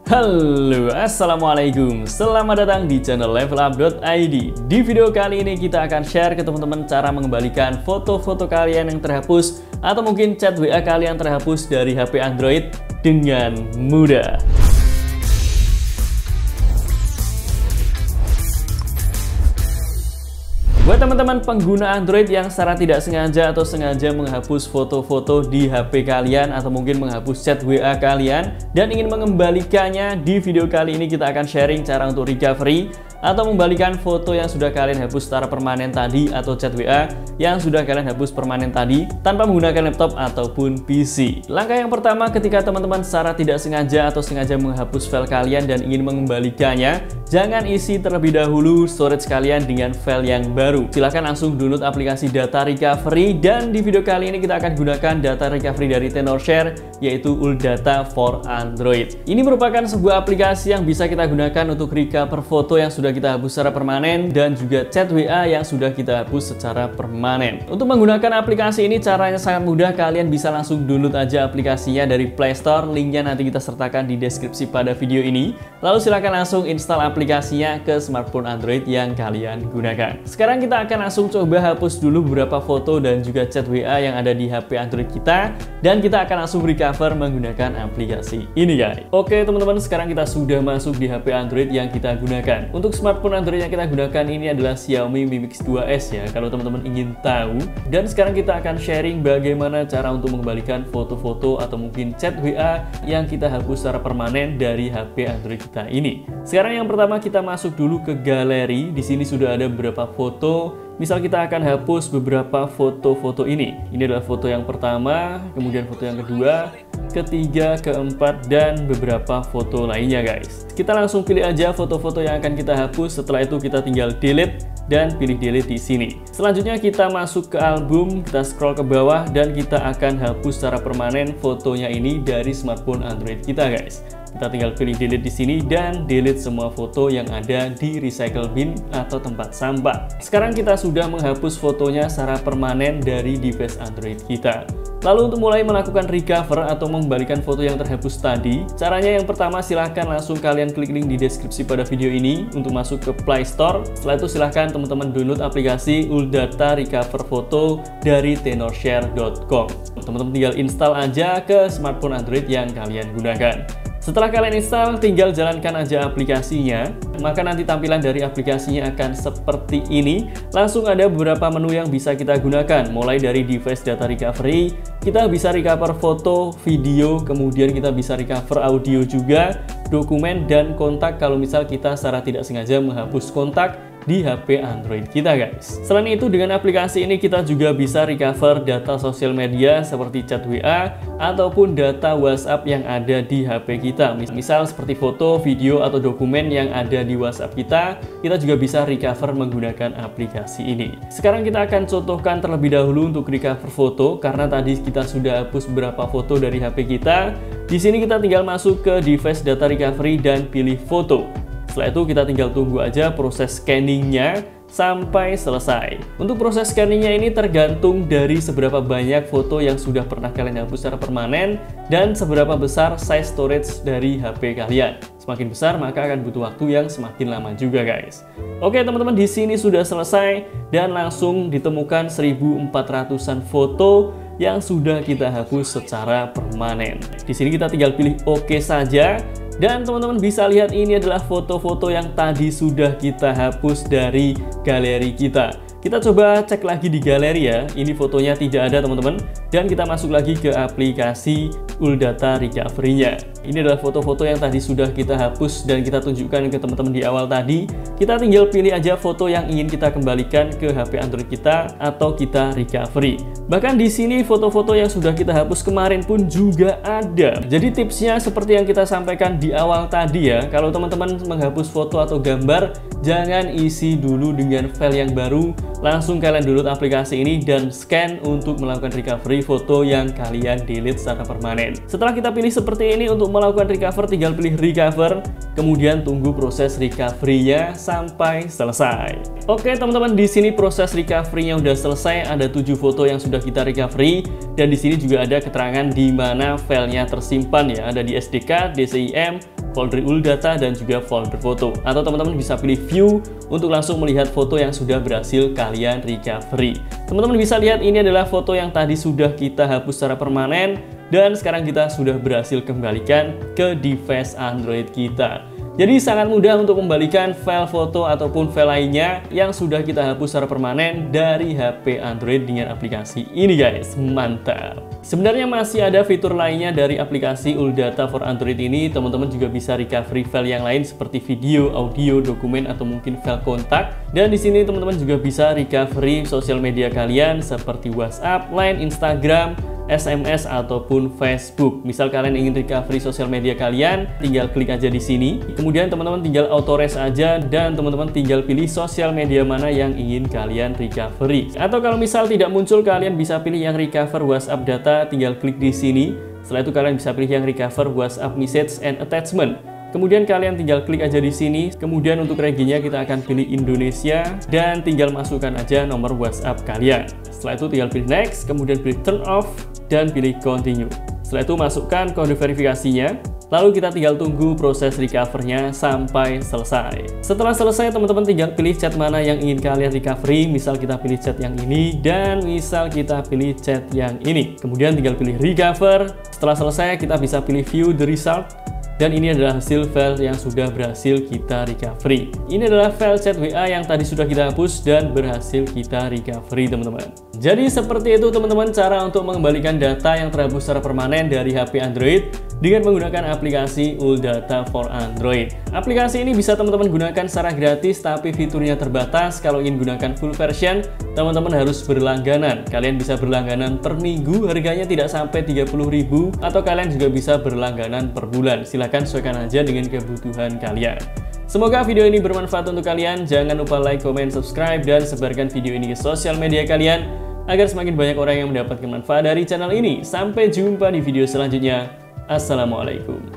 Halo, assalamualaikum. Selamat datang di channel levelup.id. Di video kali ini kita akan share ke teman-teman cara mengembalikan foto-foto kalian yang terhapus atau mungkin chat WA kalian terhapus dari HP Android dengan mudah. Buat teman-teman pengguna Android yang secara tidak sengaja atau sengaja menghapus foto-foto di HP kalian atau mungkin menghapus chat WA kalian dan ingin mengembalikannya, di video kali ini kita akan sharing cara untuk recovery atau membalikan foto yang sudah kalian hapus secara permanen tadi atau chat WA yang sudah kalian hapus permanen tadi tanpa menggunakan laptop ataupun PC. Langkah yang pertama, ketika teman-teman secara tidak sengaja atau sengaja menghapus file kalian dan ingin mengembalikannya, jangan isi terlebih dahulu storage kalian dengan file yang baru. Silahkan langsung download aplikasi data recovery, dan di video kali ini kita akan gunakan data recovery dari Tenorshare, yaitu Uldata for Android. Ini merupakan sebuah aplikasi yang bisa kita gunakan untuk recover foto yang sudah kita hapus secara permanen dan juga chat WA yang sudah kita hapus secara permanen. Untuk menggunakan aplikasi ini caranya sangat mudah, kalian bisa langsung download aja aplikasinya dari Play Store, linknya nanti kita sertakan di deskripsi pada video ini. Lalu silahkan langsung install aplikasinya ke smartphone Android yang kalian gunakan. Sekarang kita akan langsung coba hapus dulu beberapa foto dan juga chat WA yang ada di HP Android kita, dan kita akan langsung recover menggunakan aplikasi ini guys. Oke teman-teman, sekarang kita sudah masuk di HP Android yang kita gunakan. Untuk smartphone Android yang kita gunakan ini adalah Xiaomi Mi Mix 2S ya, kalau teman-teman ingin tahu. Dan sekarang kita akan sharing bagaimana cara untuk mengembalikan foto-foto atau mungkin chat WA yang kita hapus secara permanen dari HP Android kita ini. Sekarang yang pertama, kita masuk dulu ke galeri. Di sini sudah ada beberapa foto. Misal kita akan hapus beberapa foto-foto ini. Ini adalah foto yang pertama, kemudian foto yang kedua, ketiga, keempat, dan beberapa foto lainnya guys. Kita langsung pilih aja foto-foto yang akan kita hapus. Setelah itu kita tinggal delete dan pilih delete di sini. Selanjutnya kita masuk ke album, kita scroll ke bawah dan kita akan hapus secara permanen fotonya ini dari smartphone Android kita guys. Kita tinggal pilih delete di sini dan delete semua foto yang ada di recycle bin atau tempat sampah. Sekarang kita sudah menghapus fotonya secara permanen dari device Android kita. Lalu untuk mulai melakukan recover atau mengembalikan foto yang terhapus tadi, caranya yang pertama, silahkan langsung kalian klik link di deskripsi pada video ini untuk masuk ke Play Store. Setelah itu silahkan teman-teman download aplikasi Uldata Recover Foto dari tenorshare.com. Teman-teman tinggal install aja ke smartphone Android yang kalian gunakan. Setelah kalian install, tinggal jalankan aja aplikasinya, maka nanti tampilan dari aplikasinya akan seperti ini. Langsung ada beberapa menu yang bisa kita gunakan, mulai dari device data recovery, kita bisa recover foto, video, kemudian kita bisa recover audio juga, dokumen, dan kontak kalau misal kita secara tidak sengaja menghapus kontak di HP Android kita guys. Selain itu, dengan aplikasi ini kita juga bisa recover data sosial media seperti chat WA ataupun data WhatsApp yang ada di HP kita. Misal seperti foto, video, atau dokumen yang ada di WhatsApp kita juga bisa recover menggunakan aplikasi ini. Sekarang kita akan contohkan terlebih dahulu untuk recover foto, karena tadi kita sudah hapus beberapa foto dari HP kita. Di sini kita tinggal masuk ke device data recovery dan pilih foto. Setelah itu kita tinggal tunggu aja proses scanningnya sampai selesai. Untuk proses scanningnya ini tergantung dari seberapa banyak foto yang sudah pernah kalian hapus secara permanen dan seberapa besar size storage dari HP kalian. Semakin besar maka akan butuh waktu yang semakin lama juga guys. Oke teman-teman, di sini sudah selesai dan langsung ditemukan 1400-an foto yang sudah kita hapus secara permanen. Di sini kita tinggal pilih oke saja. Dan teman-teman bisa lihat ini adalah foto-foto yang tadi sudah kita hapus dari galeri kita. Kita coba cek lagi di galeri ya. Ini fotonya tidak ada teman-teman. Dan kita masuk lagi ke aplikasi Uldata Recovery-nya. Ini adalah foto-foto yang tadi sudah kita hapus dan kita tunjukkan ke teman-teman di awal tadi. Kita tinggal pilih aja foto yang ingin kita kembalikan ke HP Android kita atau kita recovery. Bahkan di sini foto-foto yang sudah kita hapus kemarin pun juga ada. Jadi tipsnya seperti yang kita sampaikan di awal tadi ya. Kalau teman-teman menghapus foto atau gambar, jangan isi dulu dengan file yang baru. Langsung kalian download aplikasi ini dan scan untuk melakukan recovery foto yang kalian delete secara permanen. Setelah kita pilih seperti ini untuk melakukan recover, tinggal pilih recover, kemudian tunggu proses recovery-nya sampai selesai. Oke teman-teman, di sini proses recovery-nya udah selesai. Ada 7 foto yang sudah kita recovery dan di sini juga ada keterangan di mana filenya tersimpan ya. Ada di SDK, DCIM, folder Uldata, dan juga folder foto. Atau teman-teman bisa pilih view untuk langsung melihat foto yang sudah berhasil kalian recovery. Teman-teman bisa lihat ini adalah foto yang tadi sudah kita hapus secara permanen, dan sekarang kita sudah berhasil kembalikan ke device Android kita. Jadi sangat mudah untuk membalikan file foto ataupun file lainnya yang sudah kita hapus secara permanen dari HP Android dengan aplikasi ini guys, mantap. Sebenarnya masih ada fitur lainnya dari aplikasi Uldata for Android ini, teman-teman juga bisa recovery file yang lain seperti video, audio, dokumen, atau mungkin file kontak. Dan di sini teman-teman juga bisa recovery sosial media kalian seperti WhatsApp, Line, Instagram, SMS, ataupun Facebook. Misal kalian ingin recovery sosial media kalian, tinggal klik aja di sini. Kemudian teman-teman tinggal auto rest aja, dan teman-teman tinggal pilih sosial media mana yang ingin kalian recovery. Atau kalau misal tidak muncul, kalian bisa pilih yang recover WhatsApp data, tinggal klik di sini. Setelah itu kalian bisa pilih yang recover WhatsApp message and attachment. Kemudian kalian tinggal klik aja di sini. Kemudian untuk regionnya kita akan pilih Indonesia, dan tinggal masukkan aja nomor WhatsApp kalian. Setelah itu tinggal pilih next, kemudian pilih turn off, dan pilih continue. Setelah itu masukkan kode verifikasinya. Lalu kita tinggal tunggu proses recovernya sampai selesai. Setelah selesai, teman-teman tinggal pilih chat mana yang ingin kalian recovery. Misal kita pilih chat yang ini, dan misal kita pilih chat yang ini. Kemudian tinggal pilih recover. Setelah selesai, kita bisa pilih view the result. Dan ini adalah hasil file yang sudah berhasil kita recovery. Ini adalah file chat WA yang tadi sudah kita hapus dan berhasil kita recovery, teman-teman. Jadi seperti itu teman-teman cara untuk mengembalikan data yang terhapus secara permanen dari HP Android dengan menggunakan aplikasi Uldata for Android. Aplikasi ini bisa teman-teman gunakan secara gratis, tapi fiturnya terbatas. Kalau ingin gunakan full version, teman-teman harus berlangganan. Kalian bisa berlangganan per minggu, harganya tidak sampai 30.000, atau kalian juga bisa berlangganan per bulan. Silahkan sesuaikan aja dengan kebutuhan kalian. Semoga video ini bermanfaat untuk kalian. Jangan lupa like, comment, subscribe, dan sebarkan video ini ke sosial media kalian agar semakin banyak orang yang mendapatkan manfaat dari channel ini. Sampai jumpa di video selanjutnya. Assalamualaikum.